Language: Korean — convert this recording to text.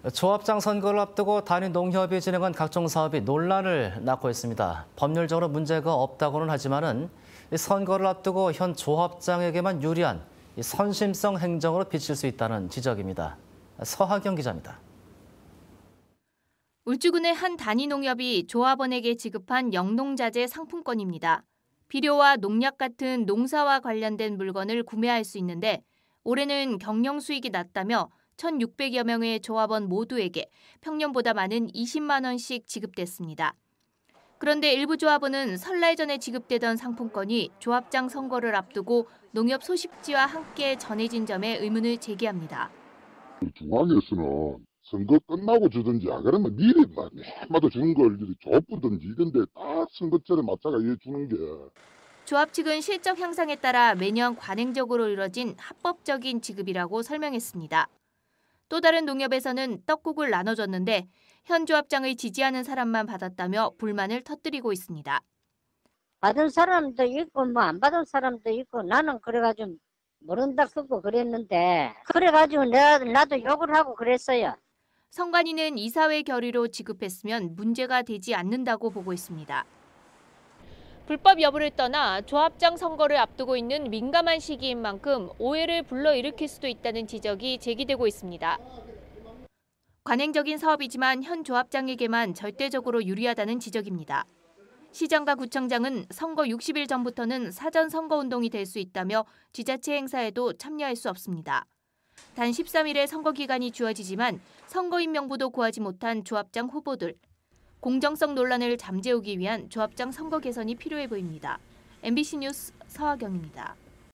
조합장 선거를 앞두고 단위 농협이 진행한 각종 사업이 논란을 낳고 있습니다. 법률적으로 문제가 없다고는 하지만은 선거를 앞두고 현 조합장에게만 유리한 선심성 행정으로 비칠 수 있다는 지적입니다. 서하경 기자입니다. 울주군의 한 단위 농협이 조합원에게 지급한 영농자재 상품권입니다. 비료와 농약 같은 농사와 관련된 물건을 구매할 수 있는데 올해는 경영 수익이 낮다며 1,600여 명의 조합원 모두에게 평년보다 많은 20만 원씩 지급됐습니다. 그런데 일부 조합원은 설날 전에 지급되던 상품권이 조합장 선거를 앞두고 농협 소식지와 함께 전해진 점에 의문을 제기합니다. 중앙에서는 선거 끝나고 주든지 안 그러면 미리 해마다 주는 걸 줘부든지 이런데 딱 선거철에 맞춰가 해주는 게. 조합 측은 실적 향상에 따라 매년 관행적으로 이뤄진 합법적인 지급이라고 설명했습니다. 또 다른 농협에서는 떡국을 나눠줬는데 현 조합장을 지지하는 사람만 받았다며 불만을 터뜨리고 있습니다. 받은 사람도 있고 뭐 안 받은 사람도 있고 나는 그래가지고 모른다 쓰고 그랬는데 그래가지고 나도 욕을 하고 그랬어요. 선관위는 이사회 결의로 지급했으면 문제가 되지 않는다고 보고 있습니다. 불법 여부를 떠나 조합장 선거를 앞두고 있는 민감한 시기인 만큼 오해를 불러일으킬 수도 있다는 지적이 제기되고 있습니다. 관행적인 사업이지만 현 조합장에게만 절대적으로 유리하다는 지적입니다. 시장과 구청장은 선거 60일 전부터는 사전 선거운동이 될 수 있다며 지자체 행사에도 참여할 수 없습니다. 단 13일의 선거 기간이 주어지지만 선거인 명부도 구하지 못한 조합장 후보들. 공정성 논란을 잠재우기 위한 조합장 선거 개선이 필요해 보입니다. MBC 뉴스 서하경입니다.